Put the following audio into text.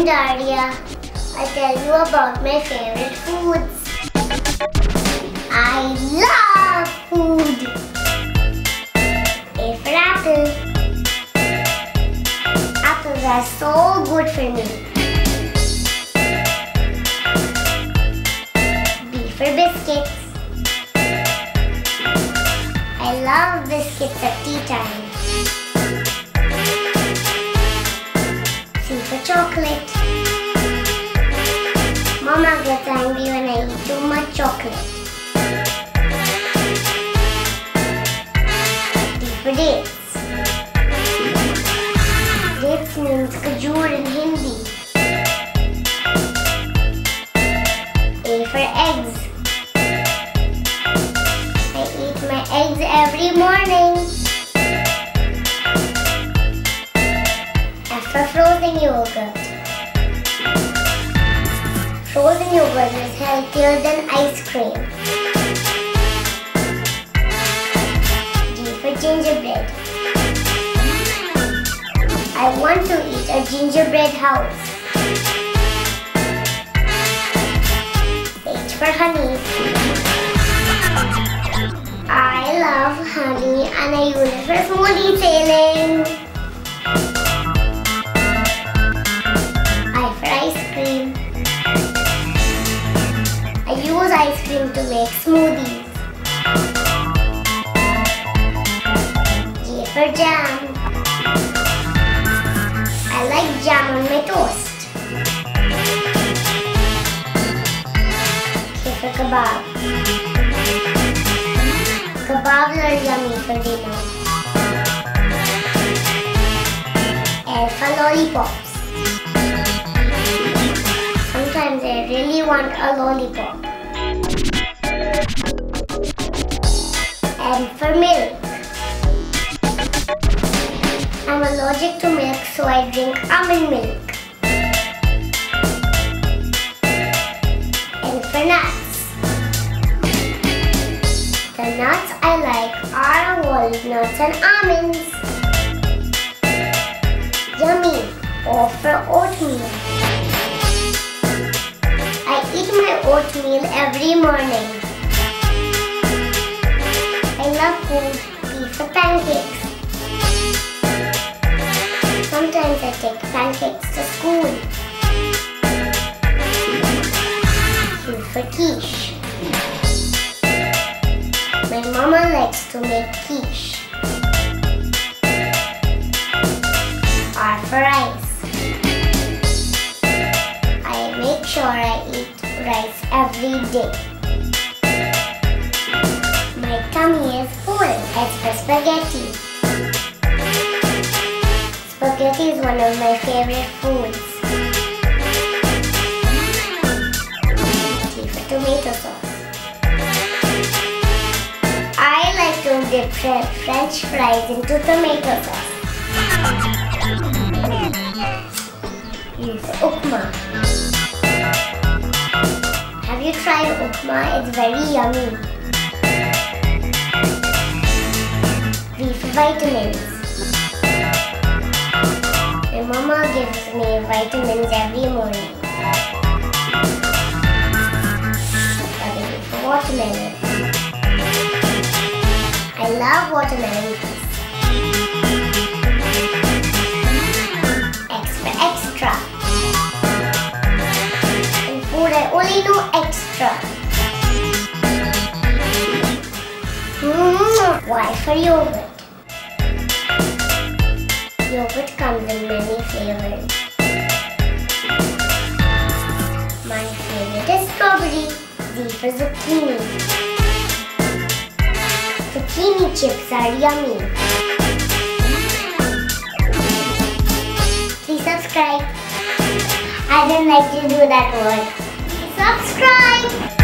I'm Daria. I'll tell you about my favorite foods. I love food. A for apple. Apples are so good for me. B for biscuits. I love biscuits at tea time. C for chocolate. Mama gets angry when I eat too much chocolate. D for dates. Dates means kajur in Hindi. A for eggs. I eat my eggs every morning. F for frozen yogurt. Frozen yogurt is healthier than ice cream. G for gingerbread. I want to eat a gingerbread house. H for honey. I love honey and I use it for smooth detailing. I for ice cream. I use ice cream to make smoothies. J for jam. I like jam on my toast. K for kebab. Kebabs are yummy for dinner. L for lollipops. Sometimes I really want a lollipop. M for milk. I'm allergic to milk, so I drink almond milk. N for nuts. The nuts I like are walnuts and almonds. Yummy. O for oatmeal. I eat my oatmeal every morning. I love food. P for pancakes. Sometimes I take pancakes to school. Q for quiche. My mama likes to make quiche. R for rice. I make sure I eat rice every day. My tummy is full. S for spaghetti. Spaghetti is one of my favorite foods. T for tomato sauce. I like to dip French fries into tomato sauce. U for ukma. Have you tried ukma? It's very yummy. V for vitamins. My mama gives me vitamins every morning. W for watermelon. I love watermelon juice. X for extra. In food I only know extra. Y for yogurt. Yogurt comes in many flavors. My favorite is strawberry. Z for zucchini. Zucchini chips are yummy. Please subscribe. I don't like to do that word. Please subscribe.